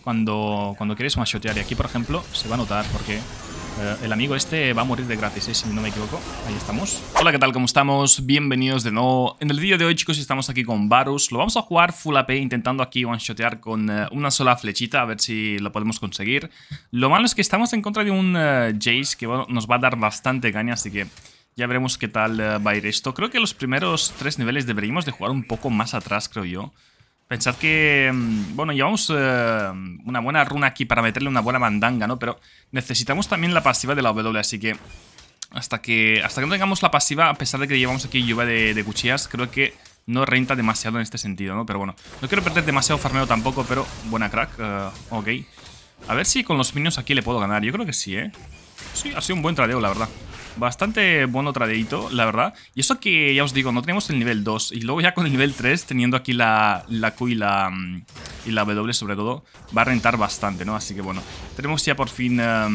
cuando quieres one-shotear. Y aquí, por ejemplo, se va a notar porque el amigo este va a morir de gratis, si no me equivoco. Ahí estamos. Hola, ¿qué tal? ¿Cómo estamos? Bienvenidos de nuevo. En el vídeo de hoy, chicos, estamos aquí con Varus. Lo vamos a jugar full AP, intentando aquí one-shotear con una sola flechita, a ver si lo podemos conseguir. Lo malo es que estamos en contra de un Jace que bueno, nos va a dar bastante caña, así que ya veremos qué tal va a ir esto. Creo que los primeros 3 niveles deberíamos de jugar un poco más atrás, creo yo. Pensad que, bueno, llevamos una buena runa aquí para meterle una buena mandanga, ¿no? Pero necesitamos también la pasiva de la W, así que hasta que no tengamos la pasiva, a pesar de que llevamos aquí lluvia de cuchillas, creo que no renta demasiado en este sentido, ¿no? Pero bueno, no quiero perder demasiado farmeo tampoco, pero buena crack, ok. A ver si con los minions aquí le puedo ganar, yo creo que sí, ¿eh? Sí, ha sido un buen tradeo, la verdad. Bastante bueno tradeito, la verdad. Y eso que, ya os digo, no tenemos el nivel 2. Y luego ya con el nivel 3, teniendo aquí la Q y la W sobre todo, va a rentar bastante, ¿no? Así que bueno, tenemos ya por fin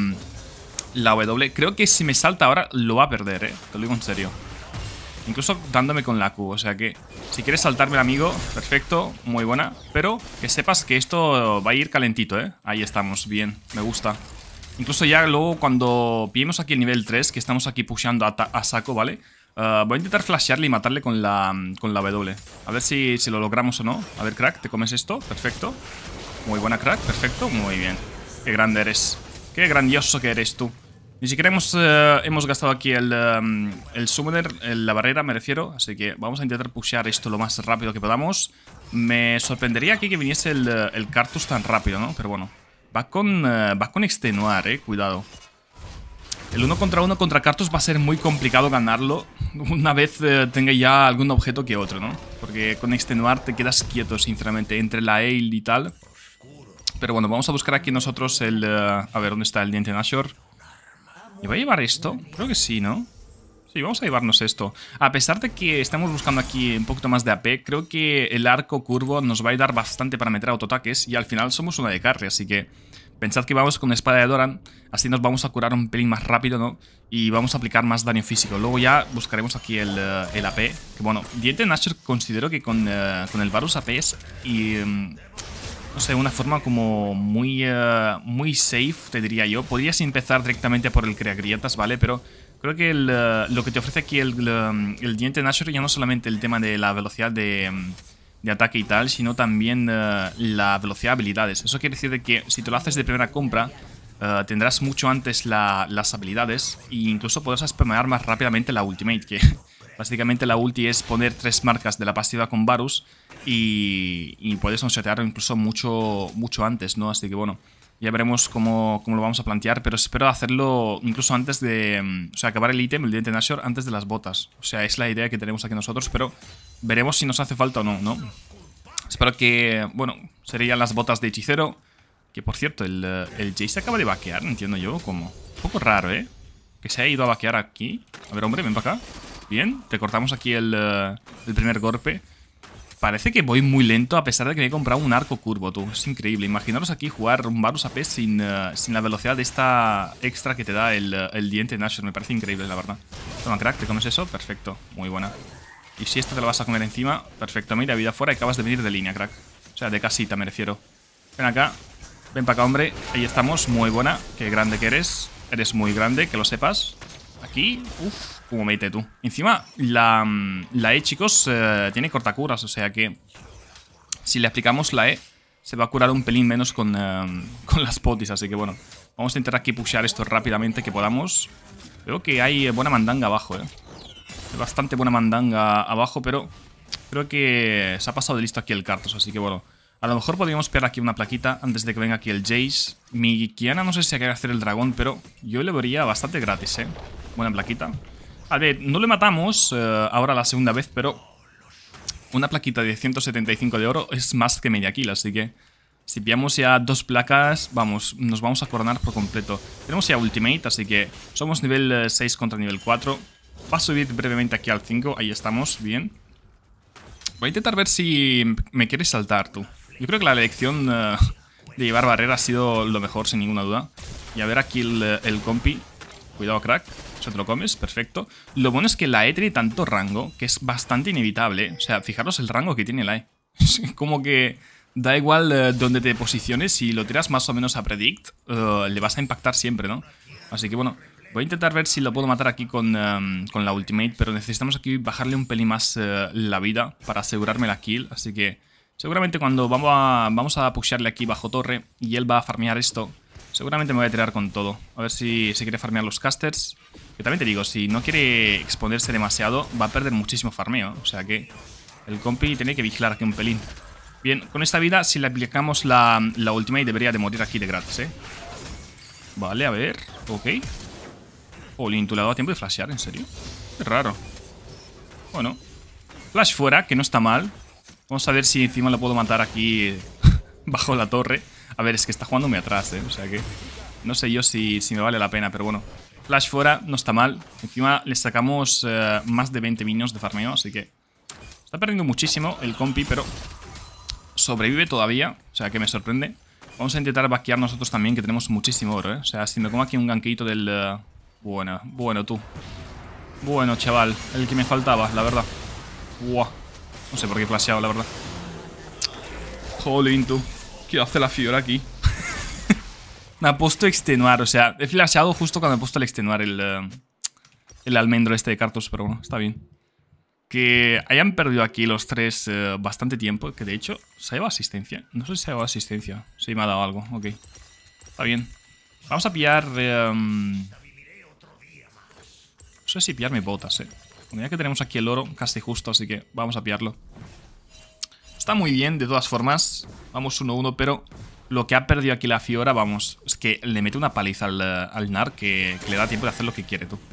la W. Creo que si me salta ahora, lo va a perder, ¿eh? Te lo digo en serio. Incluso dándome con la Q, o sea que si quieres saltarme, amigo, perfecto, muy buena. Pero que sepas que esto va a ir calentito, ¿eh? Ahí estamos, bien, me gusta. Incluso ya luego cuando pillemos aquí el nivel 3, que estamos aquí pusheando a saco, ¿vale? Voy a intentar flashearle y matarle con la W. A ver si lo logramos o no. A ver, crack, ¿te comes esto? Perfecto. Muy buena, crack, perfecto, muy bien. Qué grande eres. Qué grandioso que eres tú. Ni siquiera hemos gastado aquí el summoner, la barrera, me refiero. Así que vamos a intentar pushear esto lo más rápido que podamos. Me sorprendería aquí que viniese el Cartus tan rápido, ¿no? Pero bueno. Va con extenuar, cuidado. El 1 contra 1 contra Cartus va a ser muy complicado ganarlo una vez tenga ya algún objeto que otro, ¿no? Porque con extenuar te quedas quieto, sinceramente, entre la Ale y tal. Pero bueno, vamos a buscar aquí nosotros el... a ver, ¿dónde está el diente Nashor? ¿Me va a llevar esto? Creo que sí, ¿no? Sí, vamos a llevarnos esto. A pesar de que estamos buscando aquí un poquito más de AP, creo que el arco curvo nos va a ayudar bastante para meter autoataques. Y al final somos una de carry, así que pensad que vamos con espada de Doran. Así nos vamos a curar un pelín más rápido, ¿no? Y vamos a aplicar más daño físico. Luego ya buscaremos aquí el AP. Que bueno, Diente Nashor considero que con el Varus AP es... Y, no sé, una forma como muy safe, te diría yo. Podrías empezar directamente por el Creagrietas, ¿vale? Pero... creo que lo que te ofrece aquí el Diente Nashor ya no solamente el tema de la velocidad de ataque y tal, sino también la velocidad de habilidades. Eso quiere decir de que si te lo haces de primera compra, tendrás mucho antes las habilidades e incluso podrás spamear más rápidamente la ultimate, que básicamente la ulti es poner 3 marcas de la pasiva con Varus y puedes one-shotear incluso mucho antes, ¿no? Así que bueno... ya veremos cómo lo vamos a plantear, pero espero hacerlo incluso antes de... o sea, acabar el ítem, el Diente Nashor, antes de las botas. O sea, es la idea que tenemos aquí nosotros, pero veremos si nos hace falta o no, ¿no? Espero que... bueno, serían las botas de hechicero. Que, por cierto, el Jace se acaba de vaquear, entiendo yo, como... un poco raro, ¿eh? Que se ha ido a vaquear aquí. A ver, hombre, ven para acá. Bien, te cortamos aquí el primer golpe. Parece que voy muy lento a pesar de que me he comprado un arco curvo, tú. Es increíble. Imaginaros aquí jugar un Varus AP sin la velocidad de esta extra que te da el Diente Nashor. Me parece increíble, la verdad. Toma, crack, ¿te comes eso? Perfecto. Muy buena. Y si esta te la vas a comer encima, perfecto. Mira, vida fuera y acabas de venir de línea, crack. O sea, de casita, me refiero. Ven acá. Ven para acá, hombre. Ahí estamos. Muy buena. Qué grande que eres. Eres muy grande, que lo sepas. Aquí, uff, como mete tú. Encima, la E, chicos, tiene cortacuras, o sea que si le aplicamos la E, se va a curar un pelín menos con las potis, así que bueno. Vamos a intentar aquí pushear esto rápidamente que podamos. Veo que hay buena mandanga abajo, Hay bastante buena mandanga abajo, pero creo que se ha pasado de listo aquí el Cartus, así que bueno. A lo mejor podríamos pegar aquí una plaquita antes de que venga aquí el Jace. Mi Kiana no sé si quiere hacer el dragón, pero yo le vería bastante gratis, Buena plaquita. A ver, no le matamos ahora la segunda vez, pero una plaquita de 175 de oro es más que media kill, así que si pillamos ya 2 placas, vamos, nos vamos a coronar por completo. Tenemos ya ultimate, así que somos nivel 6 contra nivel 4. Va a subir brevemente aquí al 5, ahí estamos, bien. Voy a intentar ver si me quieres saltar tú. Yo creo que la elección de llevar barrera ha sido lo mejor, sin ninguna duda. Y a ver aquí el compi. Cuidado, crack. Se te lo comes, perfecto. Lo bueno es que la E tiene tanto rango que es bastante inevitable. O sea, fijaros el rango que tiene la E. Es como que Da igual donde te posiciones, si lo tiras más o menos a Predict, le vas a impactar siempre, ¿no? Así que bueno, voy a intentar ver si lo puedo matar aquí con la ultimate, pero necesitamos aquí bajarle un pelín más la vida para asegurarme la kill, así que seguramente cuando vamos a pushearle aquí bajo torre y él va a farmear esto, seguramente me voy a tirar con todo. A ver si se quiere farmear los casters. Que también te digo, si no quiere exponerse demasiado, va a perder muchísimo farmeo. O sea que el compi tiene que vigilar aquí un pelín. Bien, con esta vida, si le aplicamos la ultimate, debería de morir aquí de gratis, ¿eh? Vale, a ver. Ok. Olin, ¿tú le has dado tiempo de flashear? ¿En serio? Qué raro. Bueno. Flash fuera, que no está mal. Vamos a ver si encima lo puedo matar aquí bajo la torre. A ver, es que está jugando muy atrás, ¿eh? O sea que no sé yo si me vale la pena, pero bueno. Flash fuera, no está mal. Encima le sacamos más de 20 minions de farmeo, así que está perdiendo muchísimo el compi, pero sobrevive todavía, o sea que me sorprende. Vamos a intentar vaquear nosotros también, que tenemos muchísimo oro, ¿eh? O sea, si me como aquí un ganquito del... Bueno, tú. Bueno, chaval, el que me faltaba, la verdad. Buah. No sé por qué he flasheado, la verdad. Jolín, tú. ¿Qué hace la Fiora aquí? Me ha puesto extenuar, o sea, he flasheado justo cuando he puesto el extenuar el almendro este de Cartus, pero bueno, está bien. Que hayan perdido aquí los tres bastante tiempo, que de hecho, ¿se ha llevado asistencia? No sé si se ha llevado asistencia. Sí, me ha dado algo, ok. Está bien. Vamos a pillar... no sé si pillarme botas, Bueno, ya que tenemos aquí el oro casi justo, así que vamos a pillarlo. Está muy bien, de todas formas. Vamos 1-1, pero lo que ha perdido aquí la Fiora, vamos, es que le mete una paliza al Nar que le da tiempo de hacer lo que quiere, tú.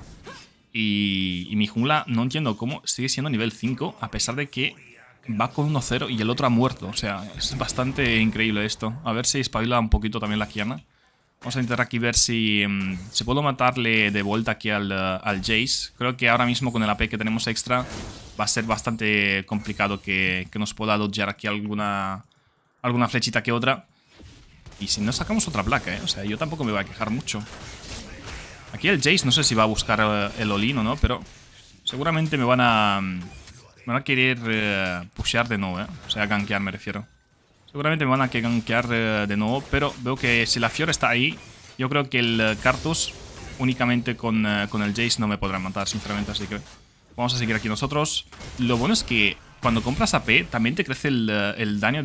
Y mi jungla, no entiendo cómo sigue siendo nivel 5, a pesar de que va con 1-0 y el otro ha muerto. O sea, es bastante increíble esto. A ver si espabila un poquito también la Kiana. Vamos a intentar aquí ver si puedo matarle de vuelta aquí al Jace. Creo que ahora mismo con el AP que tenemos extra va a ser bastante complicado que nos pueda dodgear aquí alguna flechita que otra. Y si no sacamos otra placa, o sea, yo tampoco me voy a quejar mucho. Aquí el Jace no sé si va a buscar el Olin o no, pero seguramente me van a querer pushear de nuevo, o sea, gankear me refiero. Seguramente me van a gankear de nuevo, pero veo que si la Fiora está ahí, yo creo que el Cartus únicamente con el Jace no me podrán matar, sinceramente, así que vamos a seguir aquí nosotros. Lo bueno es que cuando compras AP también te crece el daño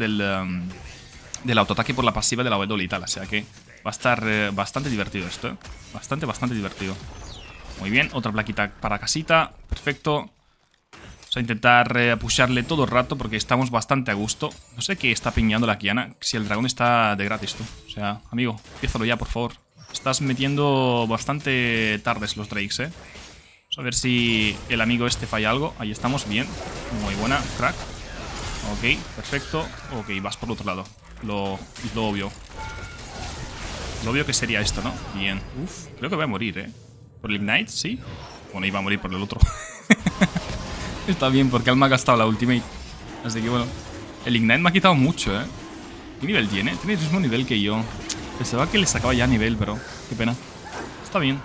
del autoataque por la pasiva de la W y tal, o sea que va a estar bastante divertido esto, Bastante divertido. Muy bien, otra plaquita para casita, perfecto. Vamos a intentar pusharle todo el rato porque estamos bastante a gusto. No sé qué está piñando la Kiana, si el dragón está de gratis, tú. O sea, amigo, empiézalo ya, por favor. Estás metiendo bastante tardes los Drakes, Vamos a ver si el amigo este falla algo. Ahí estamos, bien. Muy buena, crack. Ok, perfecto. Ok, vas por el otro lado. Lo obvio. Lo obvio que sería esto, ¿no? Bien. Uf, creo que voy a morir, ¿Por el Ignite? ¿Sí? Bueno, iba a morir por el otro. Está bien, porque él me ha gastado la ultimate. Así que bueno. El Ignite me ha quitado mucho, ¿Qué nivel tiene? Tiene el mismo nivel que yo. Pensaba que le sacaba ya nivel, pero qué pena. Está bien.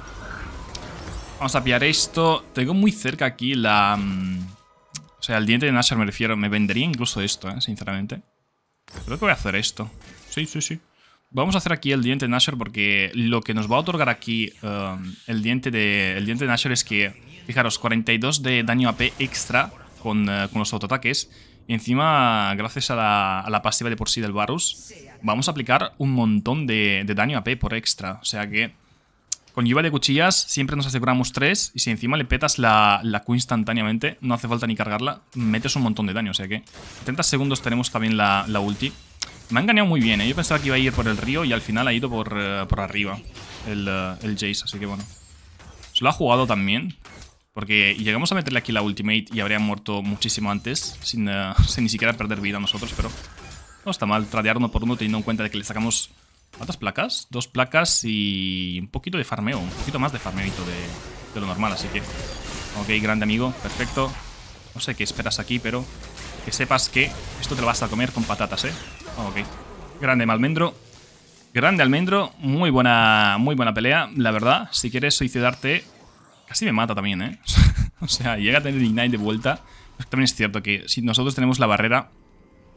Vamos a pillar esto. Tengo muy cerca aquí la... O sea, el diente de Nashor me refiero. Me vendería incluso esto, sinceramente. Creo que voy a hacer esto. Sí. Vamos a hacer aquí el diente de Nashor porque lo que nos va a otorgar aquí el diente de Nashor es que, fijaros, 42 de daño AP extra con los autoataques. Y encima, gracias a la pasiva de por sí del Varus, vamos a aplicar un montón de daño AP por extra. O sea que con lluvia de cuchillas siempre nos aseguramos 3. Y si encima le petas la Q instantáneamente, no hace falta ni cargarla, metes un montón de daño. O sea que 30 segundos tenemos también la ulti. Me han engañado muy bien, Yo pensaba que iba a ir por el río y al final ha ido por arriba el Jace, así que bueno. Se lo ha jugado también, porque llegamos a meterle aquí la ultimate y habría muerto muchísimo antes, sin ni siquiera perder vida nosotros, pero no está mal tradear uno por uno teniendo en cuenta de que le sacamos... ¿Cuántas placas? 2 placas y un poquito de farmeo, un poquito más de farmeito de lo normal, así que... Ok, grande amigo, perfecto. No sé qué esperas aquí, pero que sepas que esto te lo vas a comer con patatas, Ok. Grande almendro. Grande almendro. Muy buena pelea, la verdad. Si quieres suicidarte, casi me mata también, O sea, llega a tener Ignite de vuelta. También es cierto que si nosotros tenemos la barrera,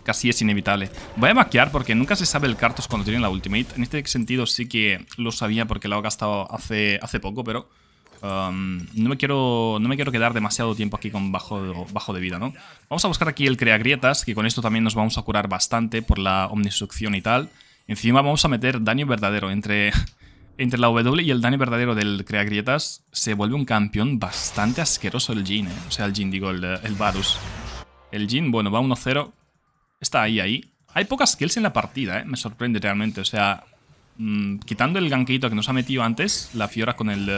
Casi es inevitable. Voy a vaquear porque nunca se sabe el Karthus cuando tiene la ultimate. En este sentido sí que lo sabía porque lo he gastado hace poco, pero no me quiero quedar demasiado tiempo aquí con bajo de vida, ¿no? Vamos a buscar aquí el Creagrietas, que con esto también nos vamos a curar bastante por la omnidestrucción y tal. Encima vamos a meter daño verdadero. Entre la W y el daño verdadero del Creagrietas se vuelve un campeón bastante asqueroso el Jhin, ¿eh? O sea, el Jhin, digo, el Varus. El Jhin, bueno, va 1-0. Está ahí. Hay pocas kills en la partida, ¿eh? Me sorprende realmente. O sea, quitando el gankeito que nos ha metido antes, la Fiora con el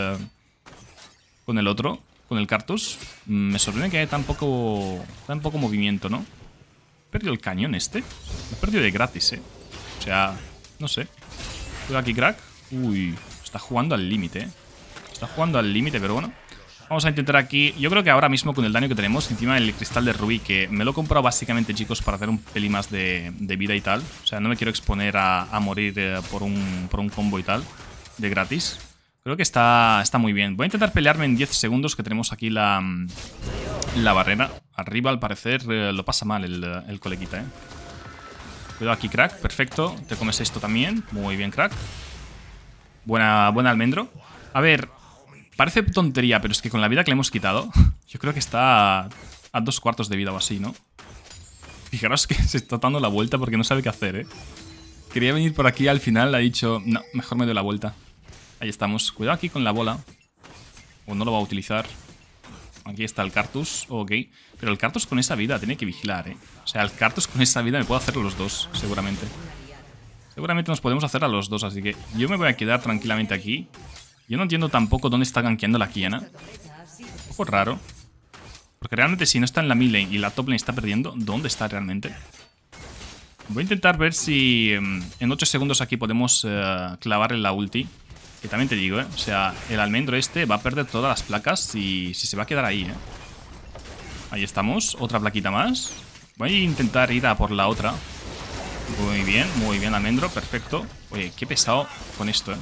otro, con el Karthus, me sorprende que haya tan poco movimiento, ¿no? He perdido el cañón este. Lo he perdido de gratis, ¿eh? O sea, no sé. Cuidado aquí, crack. Uy, está jugando al límite, ¿eh? Está jugando al límite, pero bueno. Vamos a intentar aquí. Yo creo que ahora mismo con el daño que tenemos encima del cristal de rubí, que me lo he comprado básicamente, chicos, para hacer un pelín más de vida y tal. O sea, no me quiero exponer a morir por un combo y tal, de gratis. Creo que está muy bien. Voy a intentar pelearme en 10 segundos, que tenemos aquí la barrera. Arriba, al parecer, lo pasa mal el coleguita, ¿eh? Cuidado aquí, crack. Perfecto. Te comes esto también. Muy bien, crack. Buena almendro. A ver, parece tontería, pero es que con la vida que le hemos quitado, yo creo que está a 2/4 de vida o así, ¿no? Fijaros que se está dando la vuelta porque no sabe qué hacer, ¿eh? Quería venir por aquí, al final ha dicho, no, mejor me doy la vuelta. Ahí estamos. Cuidado aquí con la bola. O no lo va a utilizar. Aquí está el Karthus. Ok. Pero el Karthus con esa vida tiene que vigilar, ¿eh? O sea, el Karthus con esa vida me puedo hacer los dos, seguramente. Seguramente nos podemos hacer a los dos, así que yo me voy a quedar tranquilamente aquí. Yo no entiendo tampoco dónde está gankeando la Qiyana. Un poco raro. Porque realmente si no está en la mid lane y la top lane está perdiendo, ¿dónde está realmente? Voy a intentar ver si en 8 segundos aquí podemos clavarle la ulti. Que también te digo, ¿eh? O sea, el almendro este va a perder todas las placas si se va a quedar ahí, ¿eh? Ahí estamos. Otra plaquita más. Voy a intentar ir a por la otra. Muy bien, almendro. Perfecto. Oye, qué pesado con esto, ¿eh?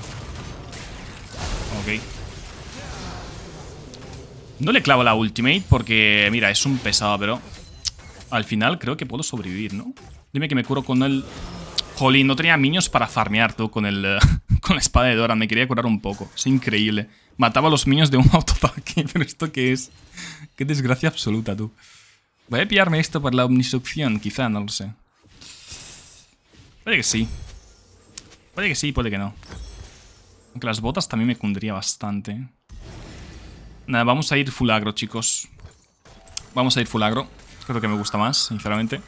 Ok. No le clavo la ultimate porque, mira, es un pesado, pero al final creo que puedo sobrevivir, ¿no? Dime que me curo con el... Jolín, no tenía minions para farmear, tú, con la espada de Dora. Me quería curar un poco. Es increíble. Mataba a los minions de un autoataque. Pero ¿esto qué es? Qué desgracia absoluta, tú. Voy a pillarme esto por la omnidestrucción, quizá, no lo sé. Puede que sí. Puede que sí, puede que no. Aunque las botas también me cundiría bastante. Nada, vamos a ir full agro, chicos. Vamos a ir full agro. Creo que me gusta más, sinceramente.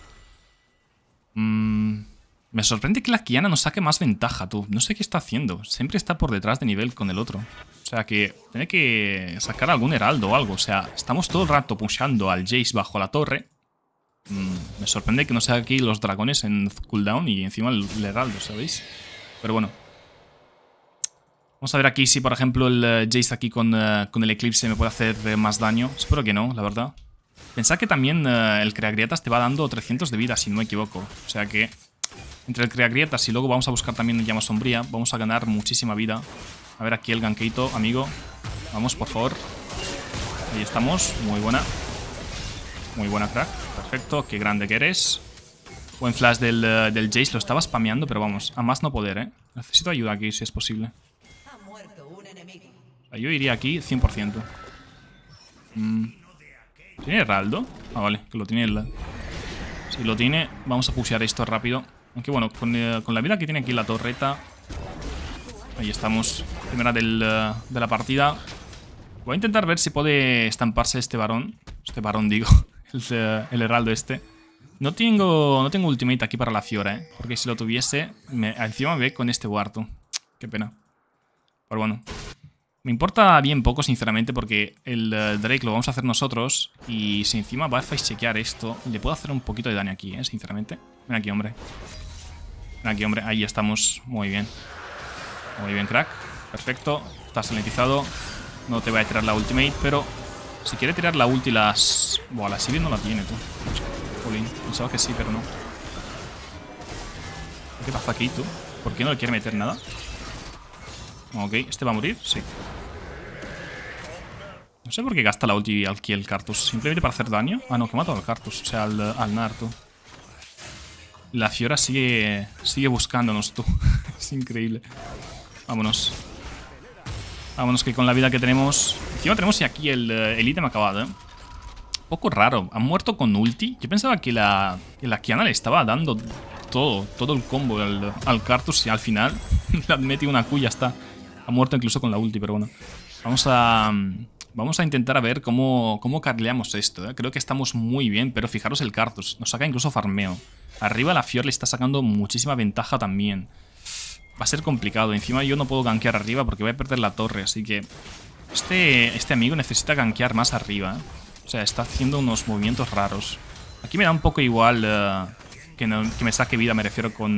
Me sorprende que la Qiyana nos saque más ventaja, tú. No sé qué está haciendo. Siempre está por detrás de nivel con el otro. O sea que tiene que sacar algún heraldo o algo. O sea, estamos todo el rato pushando al Jace bajo la torre. Me sorprende que no sea aquí los dragones en cooldown y encima el heraldo, ¿sabéis? Pero bueno. Vamos a ver aquí si, por ejemplo, el Jace aquí con el Eclipse me puede hacer más daño. Espero que no, la verdad. Pensad que también el Creagrietas te va dando 300 de vida, si no me equivoco. O sea que entre el Creagrietas y luego vamos a buscar también Llama Sombría, vamos a ganar muchísima vida. A ver aquí el gankeito, amigo. Vamos, por favor. Ahí estamos. Muy buena. Muy buena, crack. Perfecto. Qué grande que eres. Buen flash del Jace. Lo estaba spameando, pero vamos, a más no poder, ¿eh? Necesito ayuda aquí, si es posible. O sea, yo iría aquí 100%. ¿Tiene heraldo? Ah, vale, que lo tiene él. Si lo tiene, vamos a pushear esto rápido. Aunque bueno, con la vida que tiene aquí la torreta. Ahí estamos. Primera de la partida. Voy a intentar ver si puede estamparse este varón. Este varón, digo. El heraldo este. No tengo ultimate aquí para la Fiora, ¿eh? Porque si lo tuviese, encima me ve con este Warto. Qué pena. Pero bueno. Me importa bien poco, sinceramente, porque el Drake lo vamos a hacer nosotros. Y si encima va a face-chequear esto, le puedo hacer un poquito de daño aquí, sinceramente. Ven aquí, hombre. Ven aquí, hombre. Ahí estamos. Muy bien. Muy bien, crack. Perfecto. Estás ralentizado. No te voy a tirar la ultimate, pero si quiere tirar la ulti, las... Buah, la Sivir no la tiene, tú. Jolín. Pensaba que sí, pero no. ¿Qué pasa aquí, tú? ¿Por qué no le quiere meter nada? Ok, ¿este va a morir? Sí. No sé por qué gasta la ulti aquí el Karthus. ¿Simplemente para hacer daño? Ah, no, que mata al Karthus. O sea, al Nartu. La Fiora sigue buscándonos, tú. Es increíble. Vámonos. Vámonos, que con la vida que tenemos... Encima tenemos aquí el ítem acabado, ¿eh? Poco raro. Han muerto con ulti. Yo pensaba que la Kiana le estaba dando todo el combo al Karthus y al final le han metido una Q y ya está. Ha muerto incluso con la ulti, pero bueno. Vamos a intentar a ver cómo carleamos esto, ¿eh? Creo que estamos muy bien, pero fijaros el Karthus. Nos saca incluso farmeo. Arriba la Fiora le está sacando muchísima ventaja también. Va a ser complicado. Encima yo no puedo gankear arriba porque voy a perder la torre, así que... Este amigo necesita gankear más arriba, ¿eh? O sea, está haciendo unos movimientos raros. Aquí me da un poco igual que me saque vida, me refiero con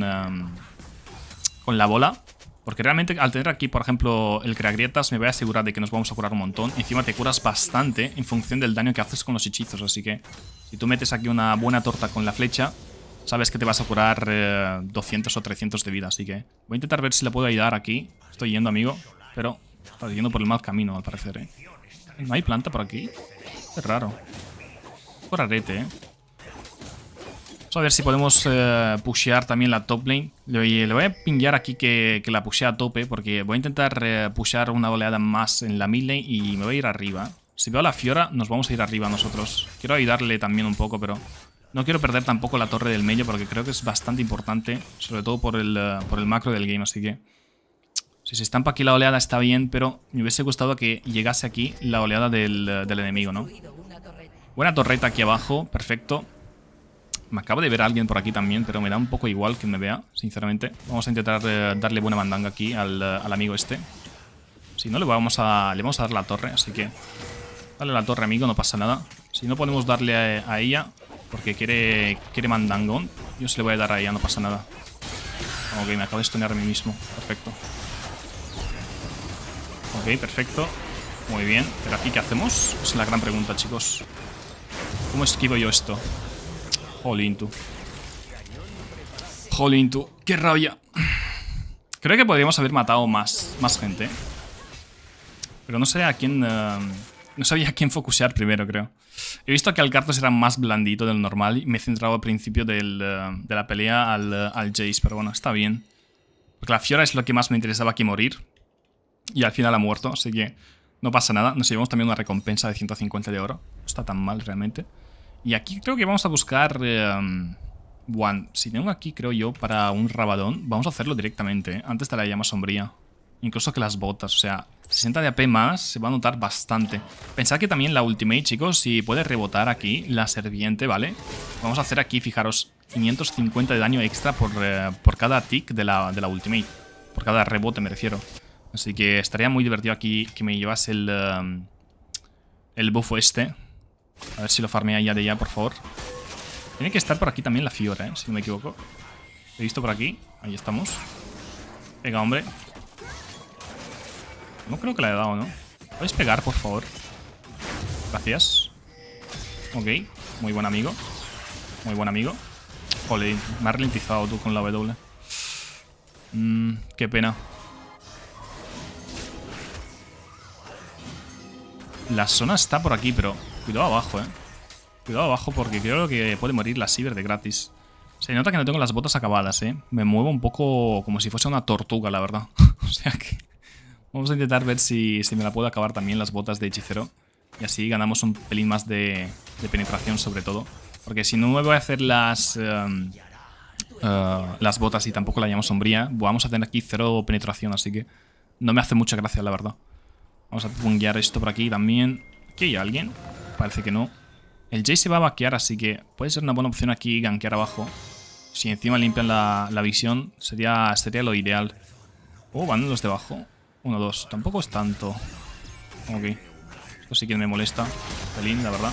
la bola. Porque realmente al tener aquí, por ejemplo, el creagrietas, me voy a asegurar de que nos vamos a curar un montón. Encima te curas bastante en función del daño que haces con los hechizos. Así que si tú metes aquí una buena torta con la flecha, sabes que te vas a curar 200 o 300 de vida. Así que voy a intentar ver si le puedo ayudar aquí. Estoy yendo, amigo, pero está yendo por el mal camino, al parecer, ¿eh? ¿No hay planta por aquí? Es raro. Por arete, ¿eh? Vamos a ver si podemos pushear también la top lane. Le voy a pinguear aquí que la pushea a tope, porque voy a intentar pushear una oleada más en la mid lane y me voy a ir arriba. Si veo a la Fiora, nos vamos a ir arriba nosotros. Quiero ayudarle también un poco, pero no quiero perder tampoco la torre del medio, porque creo que es bastante importante, sobre todo por el macro del game, así que... Si se estampa aquí la oleada está bien, pero me hubiese gustado que llegase aquí la oleada del enemigo, ¿no? Buena torreta aquí abajo, perfecto. Me acabo de ver a alguien por aquí también, pero me da un poco igual que me vea, sinceramente. Vamos a intentar darle buena mandanga aquí al amigo este. Si no, le vamos a dar la torre, así que... Dale la torre, amigo, no pasa nada. Si no podemos darle a ella, porque quiere mandangón, yo se le voy a dar a ella, no pasa nada. Ok, me acabo de stunear a mí mismo, perfecto. Ok, perfecto. Muy bien. ¿Pero aquí qué hacemos? Es la gran pregunta, chicos. ¿Cómo esquivo yo esto? Jolín, tú. Jolín, tú. ¡Qué rabia! Creo que podríamos haber matado más gente. Pero no sé a quién... no sabía a quién focusear primero, creo. He visto que el Karthus era más blandito del normal y me he centrado al principio de la pelea al Jace. Pero bueno, está bien. Porque la Fiora es lo que más me interesaba aquí morir. Y al final ha muerto, así que no pasa nada. Nos llevamos también una recompensa de 150 de oro. No está tan mal realmente. Y aquí creo que vamos a buscar... si tengo aquí, creo yo, para un Rabadón, vamos a hacerlo directamente, antes de la llama sombría. Incluso que las botas, o sea, 60 de AP más se va a notar bastante. Pensad que también la ultimate, chicos, si puede rebotar aquí la serviente, ¿vale? Vamos a hacer aquí, fijaros, 550 de daño extra por cada tick de la ultimate. Por cada rebote, me refiero. Así que estaría muy divertido aquí que me llevase el buffo este. A ver si lo farmea ya de ya, por favor. Tiene que estar por aquí también la Fiora, si no me equivoco. He visto por aquí. Ahí estamos. Venga, hombre. No creo que la haya dado, ¿no? ¿Puedes pegar, por favor? Gracias. Ok. Muy buen amigo. Muy buen amigo. Joder, me has ralentizado tú con la W. Qué pena. La zona está por aquí, pero cuidado abajo, Cuidado abajo porque creo que puede morir la Sivir de gratis. Se nota que no tengo las botas acabadas, Me muevo un poco como si fuese una tortuga, la verdad. O sea que... Vamos a intentar ver si me la puedo acabar también las botas de hechicero. Y así ganamos un pelín más de penetración sobre todo. Porque si no me voy a hacer las botas y tampoco la llama sombría, vamos a tener aquí 0 penetración, así que no me hace mucha gracia, la verdad. Vamos a punguear esto por aquí también. ¿Aquí hay alguien? Parece que no. El Jay se va a vaquear, así que puede ser una buena opción aquí gankear abajo. Si encima limpian la visión, sería lo ideal. Oh, van los de abajo. 1, 2. Tampoco es tanto. Ok. Esto sí que me molesta. Pelín, la verdad.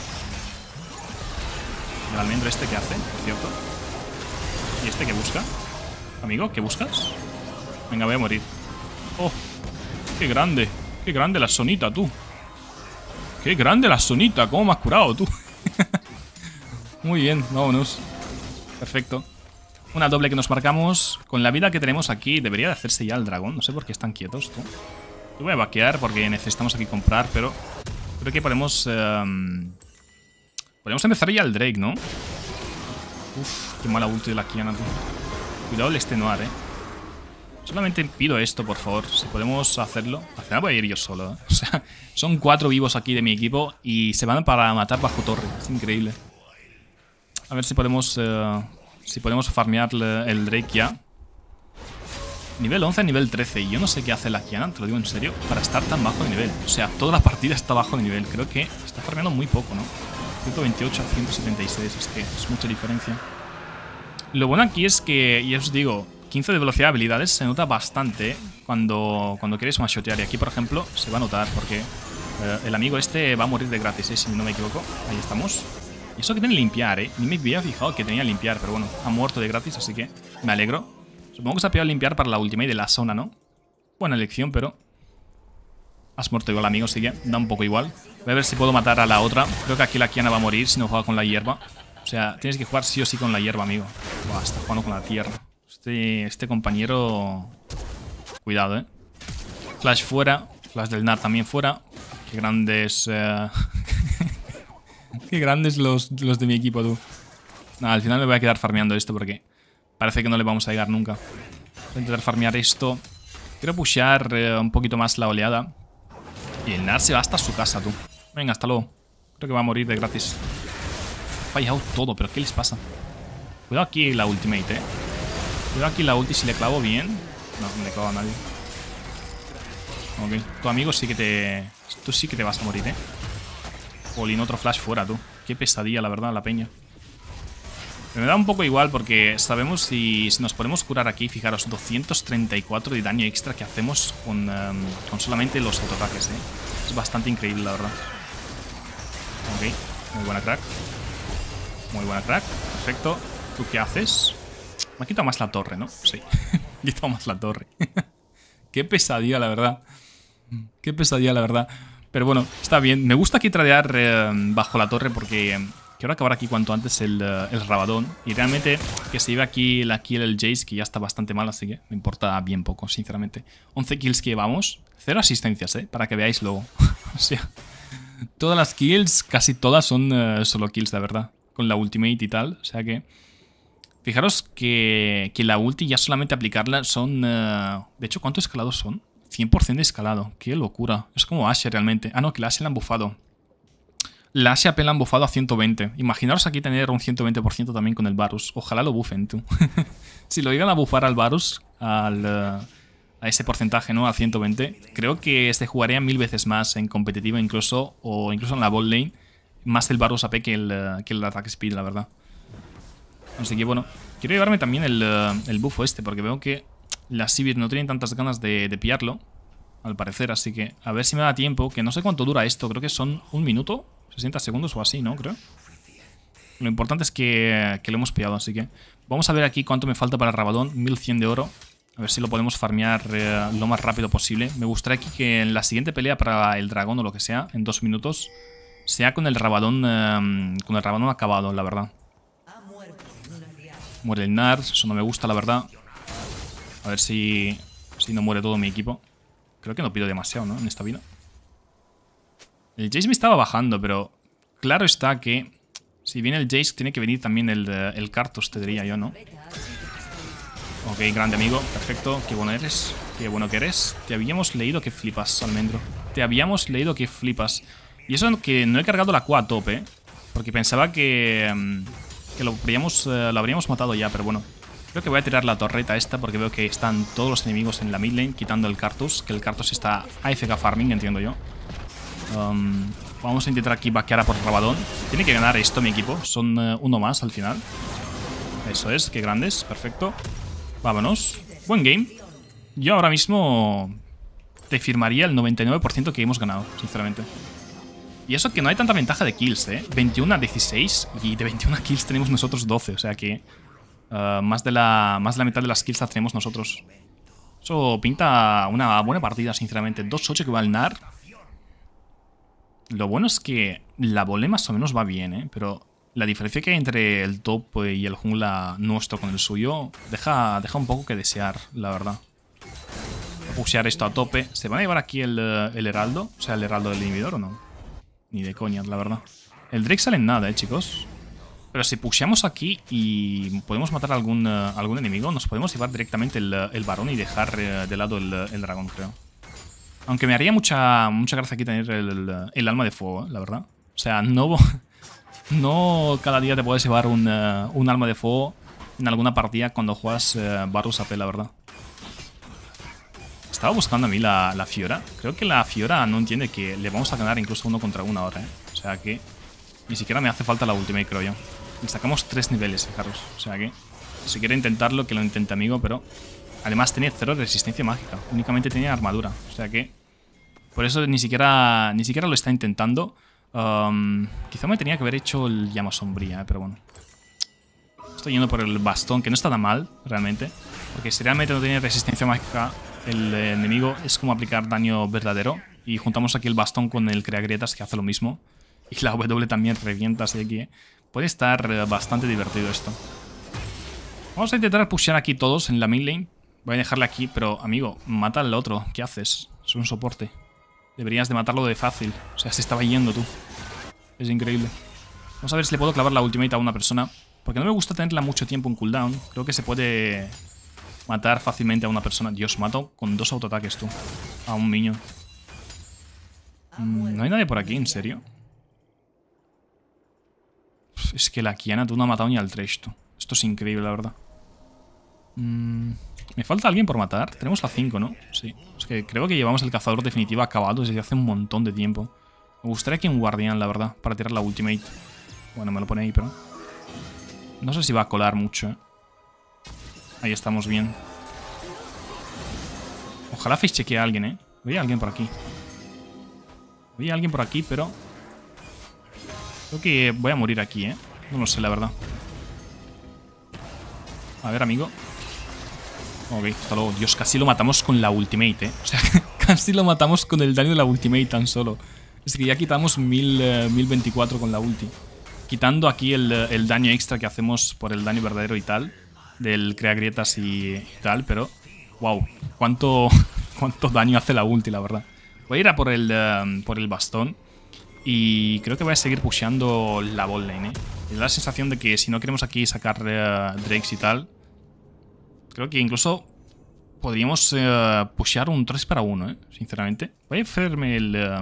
¿El almendro este qué hace, por cierto? ¿Y este qué busca? Amigo, ¿qué buscas? Venga, voy a morir. Oh, qué grande. Qué grande la sonita, tú. Qué grande la sonita. ¿Cómo me has curado, tú? Muy bien, vámonos. Perfecto. Una doble que nos marcamos. Con la vida que tenemos aquí, debería de hacerse ya el dragón. No sé por qué están quietos, tú. Yo voy a vaquear porque necesitamos aquí comprar, pero creo que podemos... podemos empezar ya el Drake, ¿no? Uf, qué mala ulti de la Kiana, tú. Cuidado el extenuar, Solamente pido esto, por favor. Si podemos hacerlo. Al final voy a ir yo solo, O sea, son 4 vivos aquí de mi equipo y se van para matar bajo torre. Es increíble. A ver si podemos farmear el Drake ya. Nivel 11 a nivel 13. Y yo no sé qué hace la Kiana, te lo digo en serio, para estar tan bajo de nivel. O sea, toda la partida está bajo de nivel. Creo que está farmeando muy poco, ¿no? 128 a 176. Es que es mucha diferencia. Lo bueno aquí es que, ya os digo, 15 de velocidad de habilidades se nota bastante cuando quieres one-shotear. Y aquí, por ejemplo, se va a notar porque el amigo este va a morir de gratis, si no me equivoco. Ahí estamos. Y eso que tiene limpiar, Ni me había fijado que tenía limpiar, pero bueno, ha muerto de gratis, así que me alegro. Supongo que se ha pillado limpiar para la ultimate de la zona, ¿no? Buena elección, pero has muerto igual, amigo, así que da un poco igual. Voy a ver si puedo matar a la otra. Creo que aquí la Kiana va a morir si no juega con la hierba. O sea, tienes que jugar sí o sí con la hierba, amigo. Buah, está jugando con la tierra. Este compañero... Cuidado, Flash fuera. Flash del Nar también fuera. Qué grandes... Qué grandes los de mi equipo, tú. Nada, al final me voy a quedar farmeando esto porque parece que no le vamos a llegar nunca. Voy a intentar farmear esto. Quiero pushear un poquito más la oleada. Y el Nar se va hasta su casa, tú. Venga, hasta luego. Creo que va a morir de gratis. Ha fallado todo, pero ¿qué les pasa? Cuidado aquí la ultimate, Cuidado aquí la ulti, si le clavo bien. No, no le clavo a nadie. Ok, tu amigo sí que te... Tú sí que te vas a morir, Polín, otro flash fuera, tú. Qué pesadilla, la verdad, la peña. Pero me da un poco igual porque sabemos si nos podemos curar aquí. Fijaros, 234 de daño extra que hacemos con solamente los autoataques, Es bastante increíble, la verdad. Ok, muy buena crack. Muy buena crack, perfecto. ¿Tú qué haces? Me ha quitado más la torre, ¿no? Sí, me ha quitado más la torre. Qué pesadilla, la verdad. Qué pesadilla, la verdad. Pero bueno, está bien. Me gusta aquí tradear bajo la torre porque quiero acabar aquí cuanto antes el Rabadón. Y realmente que se lleve aquí la kill el Jace, que ya está bastante mal, así que me importa bien poco, sinceramente. 11 kills que llevamos. 0 asistencias, para que veáis luego. O sea, todas las kills, casi todas son solo kills, la verdad. Con la ultimate y tal, o sea que... Fijaros que la ulti ya solamente aplicarla son... de hecho, ¿cuántos escalados son? 100% de escalado, qué locura. Es como Ashe realmente. Ah, no, que la Ashe la han bufado. La Ashe apenas la han bufado a 120. Imaginaros aquí tener un 120% también con el Varus. Ojalá lo bufen, tú. Si lo llegan a bufar al Varus, a ese porcentaje, ¿no? A 120, creo que se jugaría 1000 veces más en competitiva incluso, o incluso en la bot lane. Más el Varus AP que el ataque speed, la verdad. Así que bueno, quiero llevarme también el bufo porque veo que las Sivir no tienen tantas ganas de pillarlo, al parecer, así que a ver si me da tiempo, que no sé cuánto dura esto, creo que son 1 minuto, 60 segundos o así, ¿no? Creo. Lo importante es que lo hemos pillado, así que vamos a ver aquí cuánto me falta para el Rabadón, 1100 de oro, a ver si lo podemos farmear lo más rápido posible. Me gustaría aquí que en la siguiente pelea para el dragón o lo que sea, en 2 minutos, sea con el Rabadón acabado, la verdad. Muere el Nar, eso no me gusta, la verdad. A ver si no muere todo mi equipo. Creo que no pido demasiado, ¿no? En esta vida. El Jace me estaba bajando, pero claro está que si viene el Jace tiene que venir también el Karthus, te diría yo, ¿no? Ok, grande amigo, perfecto. Qué bueno eres, qué bueno que eres. Te habíamos leído que flipas, Almendro. Te habíamos leído que flipas. Y eso que no he cargado la Q a tope, porque pensaba que lo habríamos matado ya, pero bueno. Creo que voy a tirar la torreta esta porque veo que están todos los enemigos en la mid lane quitando el Karthus, que el Karthus está AFK farming, entiendo yo. Vamos a intentar aquí vaquear a por Rabadón. Tiene que ganar esto mi equipo, son uno más al final. Eso es, qué grandes, perfecto. Vámonos, buen game. Yo ahora mismo te firmaría el 99% que hemos ganado, sinceramente. Y eso que no hay tanta ventaja de kills, 21 a 16 y de 21 kills tenemos nosotros 12, o sea que... más de la mitad de las kills las tenemos nosotros. Eso pinta una buena partida, sinceramente. 2-8 que va al Nar. Lo bueno es que la volée más o menos va bien, pero la diferencia que hay entre el top y el jungla nuestro con el suyo deja un poco que desear, la verdad. Voy a pushear esto a tope. ¿Se van a llevar aquí el heraldo? O sea, el heraldo del inhibidor o no. Ni de coña, la verdad. El Drake sale en nada, chicos. Pero si pusheamos aquí y podemos matar a algún enemigo, nos podemos llevar directamente el varón y dejar de lado el dragón, creo. Aunque me haría mucha gracia aquí tener el alma de fuego, la verdad. O sea, no cada día te puedes llevar un alma de fuego en alguna partida cuando juegas Varus AP, la verdad. Estaba buscando a mí la Fiora. Creo que la Fiora no entiende que le vamos a ganar incluso 1 contra 1 ahora, ¿eh? O sea que ni siquiera me hace falta la ultimate, creo yo. Le sacamos 3 niveles, fijaros. O sea que si quiere intentarlo, que lo intente, amigo, pero además tiene 0 resistencia mágica. Únicamente tenía armadura. O sea que por eso ni siquiera lo está intentando. Quizá me tenía que haber hecho el llama sombría, pero bueno. Estoy yendo por el bastón, que no está tan mal, realmente. Porque si realmente no tiene resistencia mágica el enemigo, es como aplicar daño verdadero. Y juntamos aquí el bastón con el creagrietas, que hace lo mismo. Y la W también revienta así aquí, ¿eh? Puede estar bastante divertido esto. Vamos a intentar pushear aquí todos en la mid lane. Voy a dejarle aquí, pero amigo, mata al otro. ¿Qué haces? Es un soporte. Deberías de matarlo de fácil. O sea, se estaba yendo tú. Es increíble. Vamos a ver si le puedo clavar la ultimate a una persona. Porque no me gusta tenerla mucho tiempo en cooldown. Creo que se puede matar fácilmente a una persona. Dios, mato con 2 autoataques tú. A un niño. No hay nadie por aquí, ¿en serio? Es que la Kiana tú no ha matado ni al Thresh, tú. Esto es increíble, la verdad. Me falta alguien por matar. Tenemos la 5, ¿no? Sí. Es que creo que llevamos el cazador definitivo acabado desde hace un montón de tiempo. Me gustaría que un guardián, la verdad, para tirar la ultimate. Bueno, me lo pone ahí, pero no sé si va a colar mucho, ¿eh? Ahí estamos bien. Ojalá fichequee a alguien, ¿eh? Había alguien por aquí. Había alguien por aquí, pero creo que voy a morir aquí, ¿eh? No lo sé, la verdad. A ver, amigo. Ok, hasta luego. Dios, casi lo matamos con la ultimate, ¿eh? O sea, casi lo matamos con el daño de la ultimate tan solo. Es que ya quitamos 1024 con la ulti. Quitando aquí el daño extra que hacemos por el daño verdadero y tal. Del crea grietas y tal, pero wow, cuánto daño hace la ulti, la verdad. Voy a ir a por el bastón. Y creo que voy a seguir pusheando la bot lane, ¿eh? Me da la sensación de que si no queremos aquí sacar Drakes y tal, creo que incluso podríamos pushear un 3 para 1, ¿eh? Sinceramente. Voy a hacerme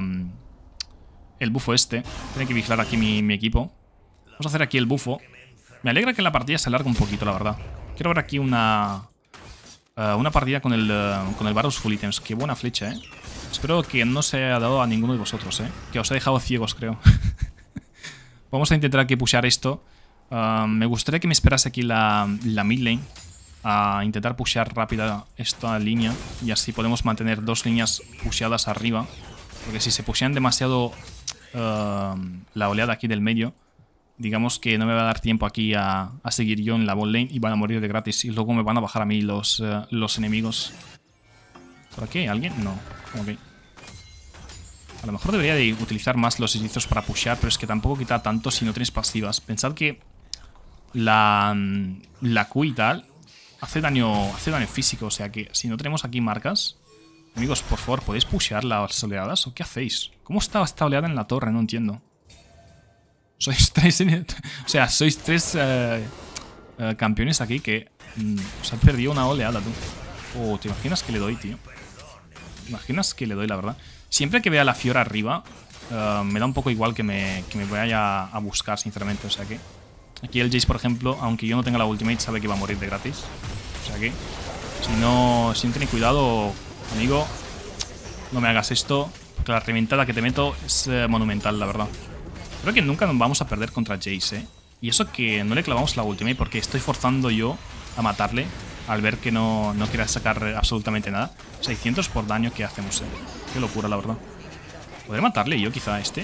el bufo este. Tiene que vigilar aquí mi equipo. Vamos a hacer aquí el bufo. Me alegra que la partida se alargue un poquito, la verdad. Quiero ver aquí una partida con el Varus full items. Qué buena flecha, ¿eh? Espero que no se haya dado a ninguno de vosotros, ¿eh? Que os he dejado ciegos, creo. Vamos a intentar aquí pushear esto. Me gustaría que me esperase aquí la mid lane. A intentar pushear rápida esta línea. Y así podemos mantener 2 líneas pusheadas arriba. Porque si se pushean demasiado la oleada aquí del medio, digamos que no me va a dar tiempo aquí a seguir yo en la bot lane y van a morir de gratis. Y luego me van a bajar a mí los enemigos. ¿Por aquí hay alguien? No. Ok. A lo mejor debería de utilizar más los hechizos para pushear, pero es que tampoco quita tanto si no tienes pasivas. Pensad que la Q y tal hace daño físico, o sea que si no tenemos aquí marcas... Amigos, por favor, ¿podéis pushear las oleadas o qué hacéis? ¿Cómo estaba esta oleada en la torre? No entiendo. Sois 3... o sea, sois 3 campeones aquí que os han perdido una oleada, tú. Oh, ¿te imaginas que le doy, tío? ¿Te imaginas que le doy, la verdad? Siempre que vea la Fiora arriba, me da un poco igual que me vaya a buscar, sinceramente. O sea que aquí el Jace, por ejemplo, aunque yo no tenga la ultimate, sabe que va a morir de gratis. O sea que si no tiene cuidado, amigo, no me hagas esto, porque la reventada que te meto es monumental, la verdad. Creo que nunca nos vamos a perder contra Jace, ¿eh? Y eso que no le clavamos la ultimate porque estoy forzando yo a matarle al ver que no quiere sacar absolutamente nada. 600 por daño que hacemos, ¿eh? Qué locura, la verdad. ¿Podré matarle yo quizá a este?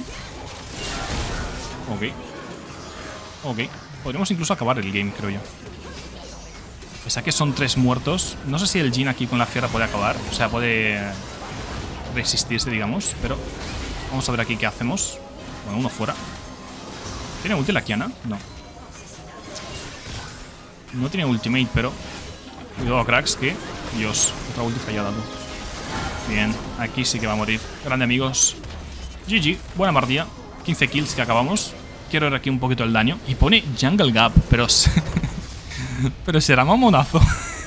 Ok. Ok. Podríamos incluso acabar el game, creo yo. Pese a que son 3 muertos. No sé si el Jhin aquí con la Fiora puede acabar. O sea, puede resistirse, digamos. Pero vamos a ver aquí qué hacemos. Bueno, uno fuera. ¿Tiene ulti la Kiana? No. No tiene ultimate, pero... Cuidado, cracks, que... Dios, otra ulti fallada, tú. Bien, aquí sí que va a morir. Grande, amigos. GG, buena partida. 15 kills que acabamos. quiero ver aquí un poquito el daño. Y pone Jungle Gap, pero... pero será mamonazo.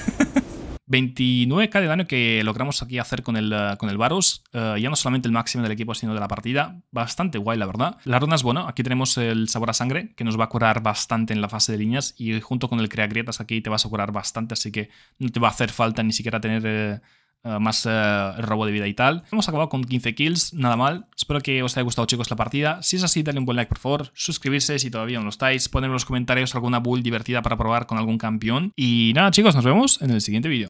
29k de daño que logramos aquí hacer con el Varus. Ya no solamente el máximo del equipo, sino de la partida. Bastante guay, la verdad. Las runas, bueno, aquí tenemos el sabor a sangre, que nos va a curar bastante en la fase de líneas. Y junto con el crea grietas aquí te vas a curar bastante, así que no te va a hacer falta ni siquiera tener... más robo de vida y tal. Hemos acabado con 15 kills, nada mal. Espero que os haya gustado, chicos, la partida. Si es así, dale un buen like, por favor. Suscribirse si todavía no lo estáis. Ponedme en los comentarios alguna build divertida para probar con algún campeón. Y nada, chicos, nos vemos en el siguiente vídeo.